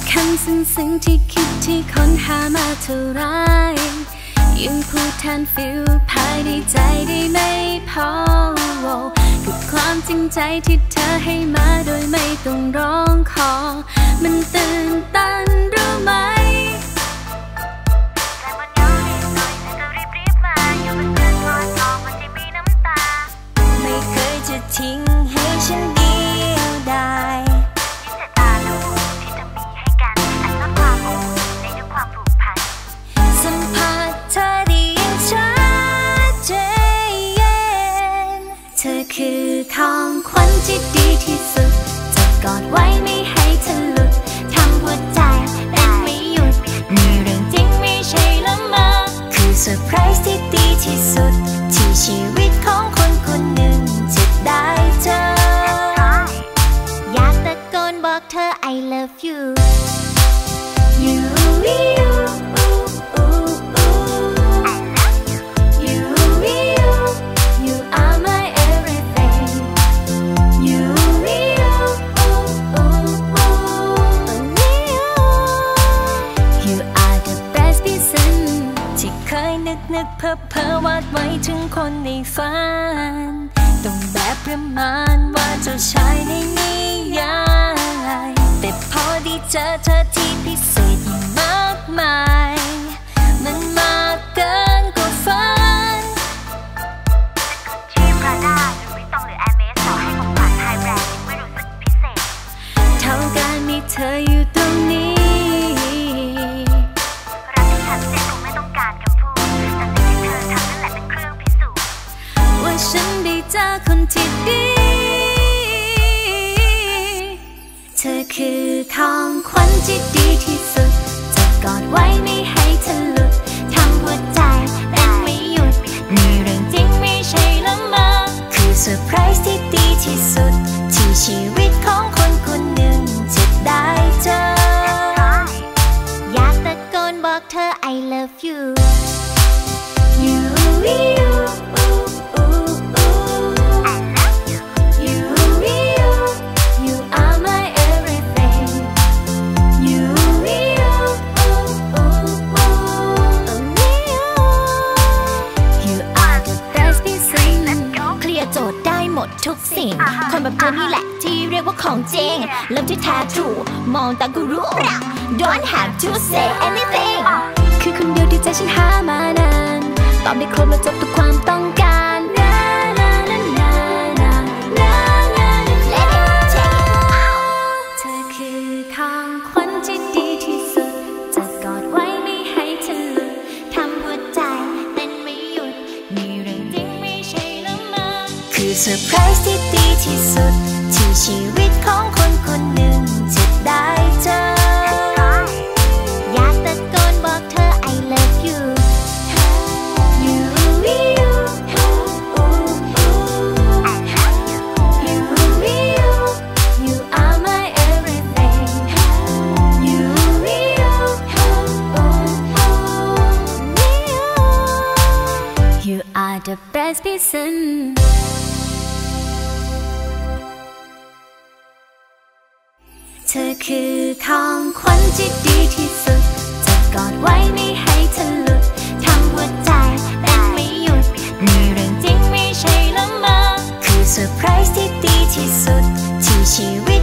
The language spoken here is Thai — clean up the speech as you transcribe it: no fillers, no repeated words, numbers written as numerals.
คำซึ้งที่คิดที่ค้นหามาเท่าไรยังพูดแทนฟิลภายในใจได้ไม่พอกับความจริงใจที่เธอให้มาโดยไม่ต้องร้องขอมันตื่นตันรู้ไหมไม่เคยจะทิ้งให้ฉันเดียวดายสัมผัสเธอได้อย่างชัดเจนเธอคือของขวัญที่ดีที่สุดจะกอดไว้ไม่ให้เธอหลุดทำหัวใจเต้นไม่หยุดมีเรื่องจริงไม่ใช่ละเมอคือเซอร์ไพรส์ที่ดีที่สุดที่ชีวิตของคนคนหนึ่งจะได้เจออยากตะโกนบอกเธอ I love you youนึกเพ้อวาดไว้ถึงคนในฝันต้องแบบประมาณว่าเจ้าชายในนิยายแต่พอได้เจอเธอที่พิเศษยิ่งมากมายมันมากเกินกว่าฝันที่พระดาหรือวิตตองหรือแอร์เมสต่อให้ของขวัญไฮแบรนด์ไม่รู้สึกพิเศษเท่าการมีเธออยู่ตรงนี้รักที่ชัดเจนคงไม่ต้องการกับฉันได้เจอคนที่ดีเธอคือของขวัญที่ดีที่สุดจะกอดไว้ไม่ให้เธอหลุดทำหัวใจเต้นไม่หยุดมีเรื่องจริงไม่ใช่ละเมอคือเซอร์ไพรส์ที่ดีที่สุดที่ชีวิตของคนคนหนึ่งจะได้เจออยากตะโกนบอกเธอ I love you youทุกสิ่งคนแบบเธอนี่แหละที่เรียกว่าของจริงเริ่มที่แท้ทรูมองตาก็รู้ Don't have to say anything คือคนเดียวที่ใจฉันหามานานตอบได้ครบและจบทุกความต้องการเธอคือของขวัญที่ดีที่สุดจะกอดไว้ไม่ให้เธอหลุดทำหัวใจเต้นไม่หยุดมีเรื่องจริงไม่ใช่ละเมอคือเซอร์ไพรส์ที่ดีที่สุดที่ชีวิตของคนคนหนึ่งจะได้เจออยากตะโกนบอกเธอ I love you you you are my everything you are the best personเธอคือของขวัญที่ดีที่สุดจะกอดไว้ไม่ให้เธอหลุดทำหัวใจเต้นไม่หยุดมีเรื่องจริงไม่ใช่ละเมอคือเซอร์ไพรส์ที่ดีที่สุดที่ชีวิต